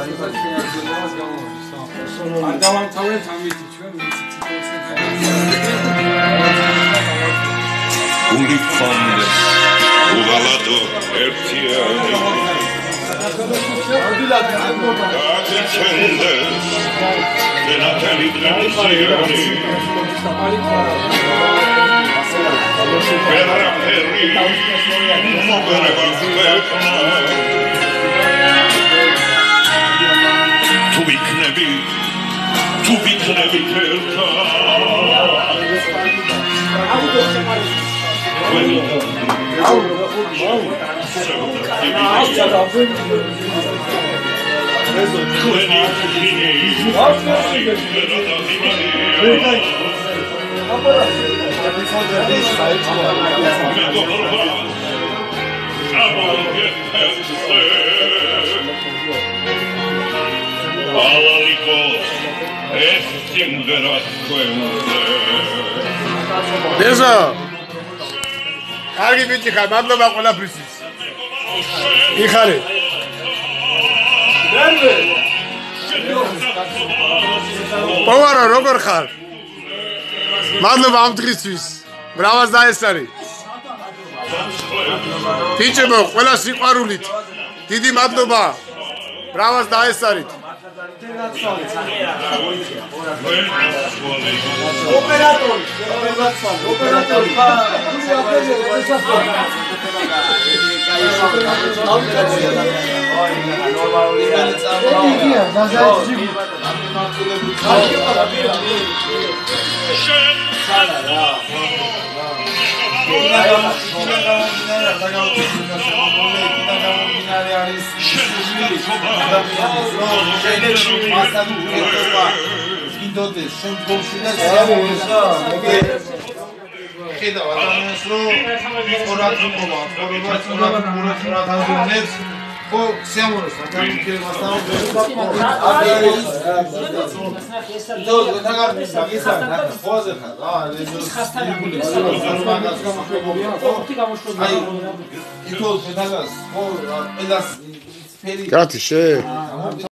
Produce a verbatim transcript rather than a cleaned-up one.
არ დავამთავრებთ ამით ჩვენ ვიცით გული ფონდე უღალატო ერთიანი გაჩენდეს ვენათელი დღემსიანი ვერაფერი მოგერება ქვეყნა თუ ვიქნები თუ ვიქნები ერთად Bezo, კარგი ბიჭი ხარ, მადლობა ყველაფრისთვის. იხარე. პოვარო, როგორ ხარ? მადლობა ამ დღისთვის. ბრავას დაესწარი. ბიჭებო, ყველა სიყვარულით. დიდი მადლობა. ბრავას დაესწარით. ოპერატორი, ოპერატორი, ინდოდეს შემდგომში და ხედავ ადამიანს რომ სწორად მოყვა, სწორად სწორად სწორად აზროვნებს ხო სიამოვნოს ადამიანებასთან Grazie.